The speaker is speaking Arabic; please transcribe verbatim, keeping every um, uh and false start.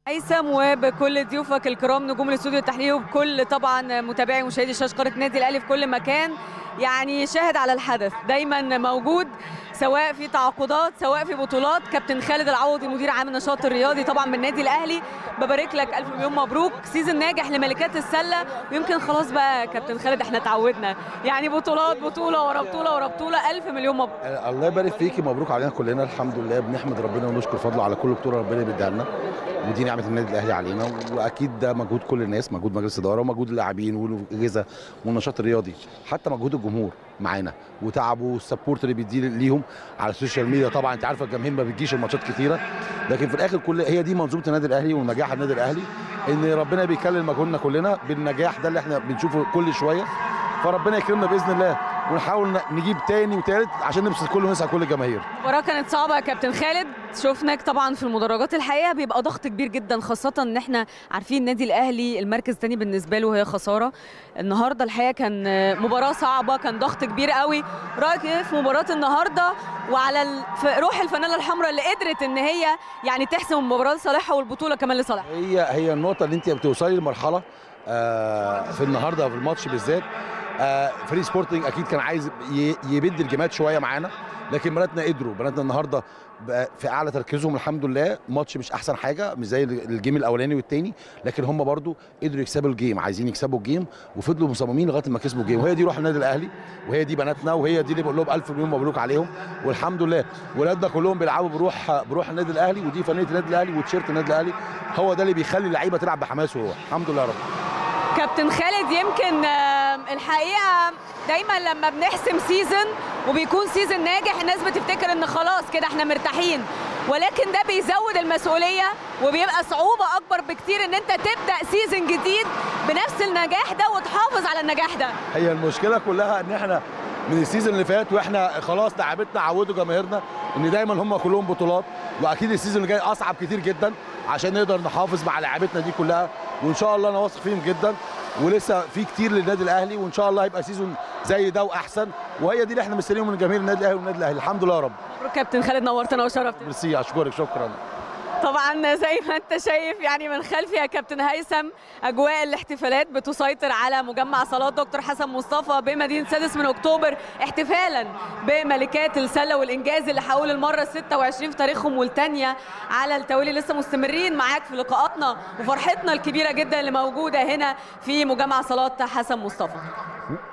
هيثم وبكل ضيوفك الكرام نجوم الاستوديو التحليلي وبكل طبعا متابعي ومشاهدي شاشه قناه النادي الاهلي في كل مكان، يعني شاهد على الحدث دايما موجود سواء في تعاقدات سواء في بطولات. كابتن خالد العوضي مدير عام النشاط الرياضي طبعا بالنادي الاهلي، ببارك لك الف مليون مبروك، سيزون ناجح لملكات السله. ويمكن خلاص بقى كابتن خالد احنا اتعودنا يعني بطولات بطوله ورا بطوله ورا بطوله. الف مليون مبروك. الله يبارك فيكي، مبروك علينا كلنا. الحمد لله بنحمد ربنا ونشكر فضله على كل بطوله ربنا بيديها لنا، ودي نعمه النادي الاهلي علينا. واكيد ده مجهود كل الناس، مجهود مجلس الاداره ومجهود اللاعبين والاجهزه والنشاط الرياضي، حتى مجهود الجمهور معانا وتعبه والسبورت اللي بيديه ليهم على السوشيال ميديا. طبعا انت عارفه الجماهير ما بتجيش الماتشات كتيره، لكن في الاخر كل هي دي منظومه النادي الاهلي ونجاح النادي الاهلي، ان ربنا بيكلل مجهودنا كلنا بالنجاح ده اللي احنا بنشوفه كل شويه. فربنا يكرمنا باذن الله ونحاول نجيب تاني وتالت عشان نبسط كل ونسعد كل الجماهير. المباراه كانت صعبه يا كابتن خالد، شفناك طبعا في المدرجات. الحقيقه بيبقى ضغط كبير جدا، خاصه ان احنا عارفين النادي الاهلي المركز الثاني بالنسبه له هي خساره. النهارده الحقيقه كان مباراه صعبه، كان ضغط كبير قوي. رايك ايه في مباراه النهارده وعلى روح الفانيلا الحمراء اللي قدرت ان هي يعني تحسم المباراه لصالحها والبطوله كمان لصالحها؟ هي هي النقطه اللي انت بتوصلي لمرحله آه في النهارده في الماتش بالذات. آه فري سبورتنج اكيد كان عايز يبد الجيمات شويه معانا، لكن بناتنا قدروا. بناتنا النهارده في اعلى تركيزهم الحمد لله. ماتش مش احسن حاجه، مش زي الجيم الاولاني والثاني، لكن هم برضو قدروا يكسبوا الجيم، عايزين يكسبوا الجيم وفضلوا مصممين لغايه ما كسبوا الجيم. وهي دي روح النادي الاهلي، وهي دي بناتنا، وهي دي اللي بقول لهم الف مليون مبروك عليهم. والحمد لله ولادنا كلهم بيلعبوا بروح بروح النادي الاهلي، ودي فنيه النادي الاهلي وتيشيرت النادي الاهلي، هو ده اللي بيخلي اللعيبه تلعب بحماس وروح. الحمد لله يا رب. كابتن خالد، يمكن الحقيقه دايما لما بنحسم سيزن وبيكون سيزن ناجح الناس بتفتكر ان خلاص كده احنا مرتاحين، ولكن ده بيزود المسؤوليه وبيبقى صعوبه اكبر بكتير ان انت تبدا سيزن جديد بنفس النجاح ده وتحافظ على النجاح ده. هي المشكله كلها ان احنا من السيزون اللي فات واحنا خلاص لعبتنا عودوا جماهيرنا ان دايما هم كلهم بطولات، واكيد السيزون اللي جاي اصعب كتير جدا عشان نقدر نحافظ مع لعبتنا دي كلها. وان شاء الله انا واثق فيهم جدا، ولسه في كتير للنادي الاهلي، وان شاء الله هيبقى سيزون زي ده واحسن. وهي دي اللي احنا مستنيين من جماهير النادي الاهلي والنادي الاهلي. الحمد لله يا رب. مبروك كابتن خالد، نورتنا وشرفتنا. ميرسي، اشكرك شكرا. طبعا زي ما انت شايف يعني من خلفي يا كابتن هيثم اجواء الاحتفالات بتسيطر على مجمع صالات دكتور حسن مصطفى بمدينه سادس من اكتوبر، احتفالا بملكات السله والانجاز اللي حول المره الستة وعشرين في تاريخهم والثانيه على التوالي. لسه مستمرين معاك في لقاءاتنا وفرحتنا الكبيره جدا اللي موجوده هنا في مجمع صالات حسن مصطفى.